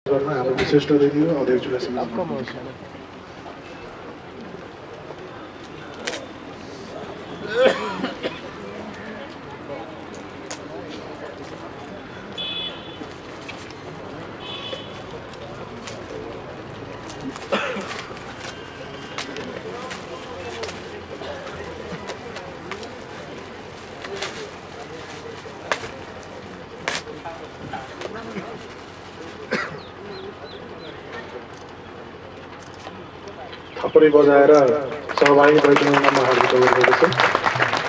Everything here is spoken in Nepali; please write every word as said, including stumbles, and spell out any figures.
गर्न हाम्रो विशिष्ट अतिथि अध्यक्षलाई थप्पडी बजाएर सहभागी भइदिनु म हार्दिक स्वागत गर्दछु।